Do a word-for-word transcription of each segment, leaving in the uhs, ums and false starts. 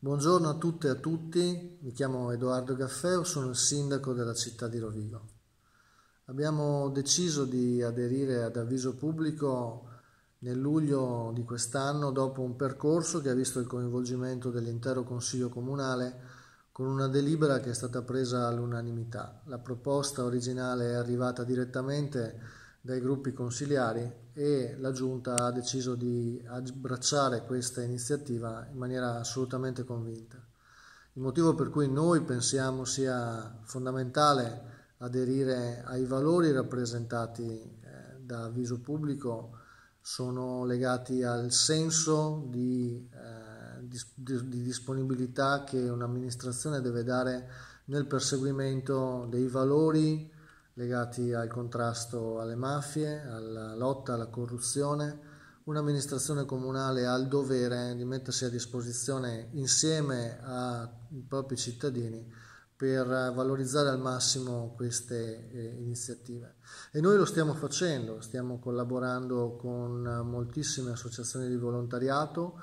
Buongiorno a tutte e a tutti, mi chiamo Edoardo Gaffeo, sono il sindaco della città di Rovigo. Abbiamo deciso di aderire ad Avviso Pubblico nel luglio di quest'anno dopo un percorso che ha visto il coinvolgimento dell'intero Consiglio Comunale con una delibera che è stata presa all'unanimità. La proposta originale è arrivata direttamente dai gruppi consiliari e la Giunta ha deciso di abbracciare questa iniziativa in maniera assolutamente convinta. Il motivo per cui noi pensiamo sia fondamentale aderire ai valori rappresentati eh, da Avviso Pubblico sono legati al senso di, eh, di, di disponibilità che un'amministrazione deve dare nel perseguimento dei valori legati al contrasto alle mafie, alla lotta alla corruzione. Un'amministrazione comunale ha il dovere di mettersi a disposizione insieme ai propri cittadini per valorizzare al massimo queste eh, iniziative. E noi lo stiamo facendo, stiamo collaborando con moltissime associazioni di volontariato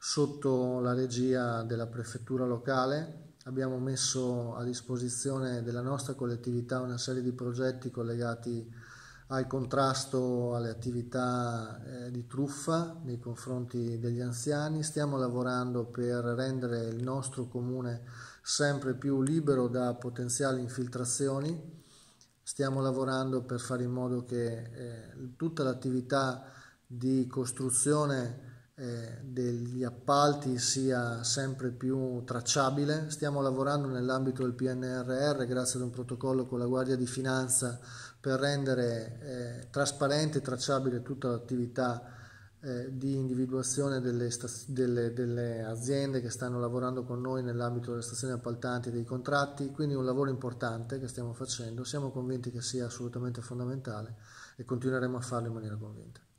sotto la regia della prefettura locale. Abbiamo messo a disposizione della nostra collettività una serie di progetti collegati al contrasto alle attività eh, di truffa nei confronti degli anziani. Stiamo lavorando per rendere il nostro comune sempre più libero da potenziali infiltrazioni. Stiamo lavorando per fare in modo che eh, tutta l'attività di costruzione eh, degli appalti sia sempre più tracciabile. Stiamo lavorando nell'ambito del P N R R grazie ad un protocollo con la Guardia di Finanza per rendere eh, trasparente e tracciabile tutta l'attività eh, di individuazione delle, delle, delle aziende che stanno lavorando con noi nell'ambito delle stazioni appaltanti e dei contratti. Quindi un lavoro importante che stiamo facendo, siamo convinti che sia assolutamente fondamentale e continueremo a farlo in maniera convinta.